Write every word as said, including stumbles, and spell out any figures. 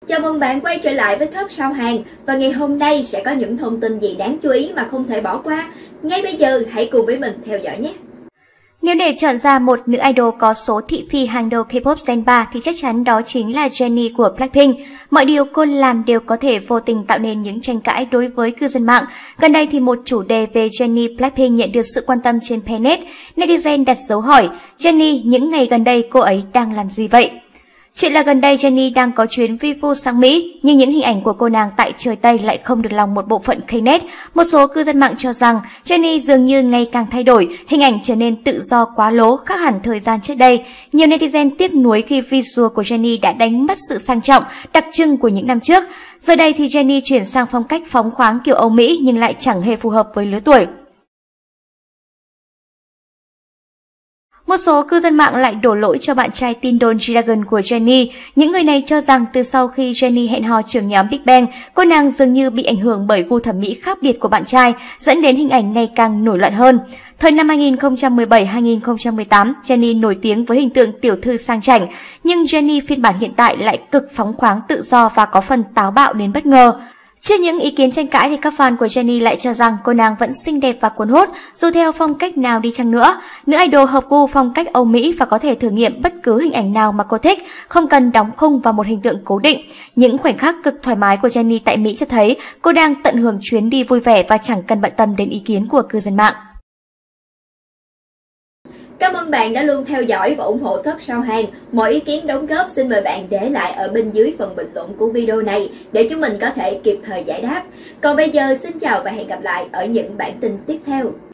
Chào mừng bạn quay trở lại với Top Sao Hàng. Và ngày hôm nay sẽ có những thông tin gì đáng chú ý mà không thể bỏ qua. Ngay bây giờ hãy cùng với mình theo dõi nhé. Nếu để chọn ra một nữ idol có số thị phi hàng đầu K-pop Gen ba thì chắc chắn đó chính là Jennie của Blackpink. Mọi điều cô làm đều có thể vô tình tạo nên những tranh cãi đối với cư dân mạng. Gần đây thì một chủ đề về Jennie Blackpink nhận được sự quan tâm trên Pnet. Netizen đặt dấu hỏi, Jennie những ngày gần đây cô ấy đang làm gì vậy? Chuyện là gần đây Jennie đang có chuyến vi vu sang Mỹ, nhưng những hình ảnh của cô nàng tại trời Tây lại không được lòng một bộ phận Knet. Một số cư dân mạng cho rằng Jennie dường như ngày càng thay đổi, hình ảnh trở nên tự do quá lố, khác hẳn thời gian trước đây. Nhiều netizen tiếc nuối khi visual của Jennie đã đánh mất sự sang trọng, đặc trưng của những năm trước. Giờ đây thì Jennie chuyển sang phong cách phóng khoáng kiểu Âu Mỹ nhưng lại chẳng hề phù hợp với lứa tuổi. Một số cư dân mạng lại đổ lỗi cho bạn trai tin đồn G-Dragon của Jennie. Những người này cho rằng từ sau khi Jennie hẹn hò trưởng nhóm Big Bang, cô nàng dường như bị ảnh hưởng bởi gu thẩm mỹ khác biệt của bạn trai, dẫn đến hình ảnh ngày càng nổi loạn hơn. Thời năm hai nghìn không trăm mười bảy hai nghìn không trăm mười tám, Jennie nổi tiếng với hình tượng tiểu thư sang chảnh, nhưng Jennie phiên bản hiện tại lại cực phóng khoáng tự do và có phần táo bạo đến bất ngờ. Trước những ý kiến tranh cãi thì các fan của Jennie lại cho rằng cô nàng vẫn xinh đẹp và cuốn hút dù theo phong cách nào đi chăng nữa. Nữ idol hợp gu phong cách Âu Mỹ và có thể thử nghiệm bất cứ hình ảnh nào mà cô thích, không cần đóng khung vào một hình tượng cố định. Những khoảnh khắc cực thoải mái của Jennie tại Mỹ cho thấy cô đang tận hưởng chuyến đi vui vẻ và chẳng cần bận tâm đến ý kiến của cư dân mạng. Cảm ơn bạn đã luôn theo dõi và ủng hộ Top Sao Hàng. Mọi ý kiến đóng góp xin mời bạn để lại ở bên dưới phần bình luận của video này để chúng mình có thể kịp thời giải đáp. Còn bây giờ xin chào và hẹn gặp lại ở những bản tin tiếp theo.